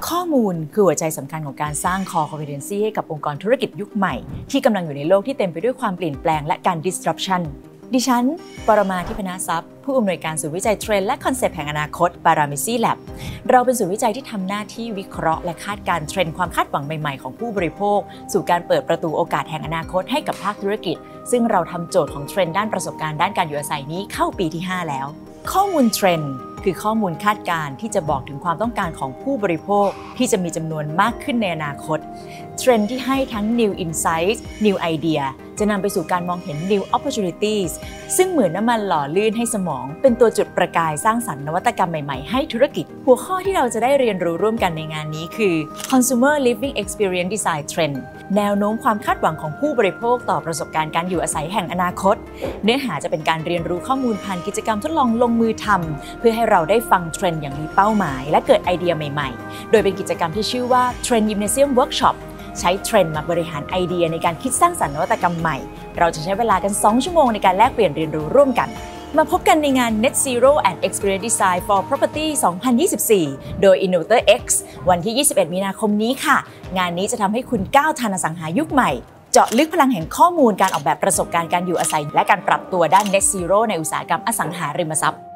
ข้อมูลคือหัวใจสำคัญของการสร้าง core competency ให้กับองค์กรธุรกิจยุคใหม่ที่กำลังอยู่ในโลกที่เต็มไปด้วยความเปลี่ยนแปลงและการ disruption ดิฉันปรมาทิพนาทรัพย์ผู้อำนวยการศูนย์วิจัยเทรนด์และคอนเซปต์แห่งอนาคต Paramisi Lab เราเป็นศูนย์วิจัยที่ทำหน้าที่วิเคราะห์และคาดการณ์เทรนด์ความคาดหวังใหม่ๆของผู้บริโภคสู่การเปิดประตูโอกาสแห่งอนาคตให้กับภาคธุรกิจซึ่งเราทำโจทย์ของเทรนด์ด้านประสบการณ์ด้านการอยู่อาศัยนี้เข้าปีที่ 5 แล้วข้อมูลเทรนด์คือข้อมูลคาดการณ์ที่จะบอกถึงความต้องการของผู้บริโภคที่จะมีจำนวนมากขึ้นในอนาคตเทรนด์ที่ให้ทั้ง new insights new idea จะนำไปสู่การมองเห็น new opportunities ซึ่งเหมือนน้ำมันหล่อลื่นให้สมองเป็นตัวจุดประกายสร้างสรรค์นวัตกรรมใหม่ๆให้ธุรกิจหัวข้อที่เราจะได้เรียนรู้ร่วมกันในงานนี้คือ consumer living experience design trend แนวโน้มความคาดหวังของผู้บริโภคต่อประสบการณ์การอยู่อาศัยแห่งอนาคตเนื้อหาจะเป็นการเรียนรู้ข้อมูลผ่านกิจกรรมทดลองลงมือทำเพื่อให้เราได้ฟังเทรนด์อย่างมีเป้าหมายและเกิดไอเดียใหม่ๆโดยเป็นกิจกรรมที่ชื่อว่า Trend Gymnasium Workshop ใช้เทรนด์มาบริหารไอเดียในการคิดสร้างสรรค์นวัตกรรมใหม่เราจะใช้เวลากัน2 ชั่วโมงในการแลกเปลี่ยนเรียนรู้ร่วมกันมาพบกันในงาน Net Zero and Experience Design for Property 2024 โดย Innovator X วันที่ 21 มีนาคมนี้ค่ะงานนี้จะทำให้คุณก้าวทันอสังหายุคใหม่เจาะลึกพลังแห่งข้อมูลการออกแบบประสบการณ์การอยู่อาศัยและการปรับตัวด้าน Net Zero ในอุตสาหกรรมอสังหาริมทรัพย์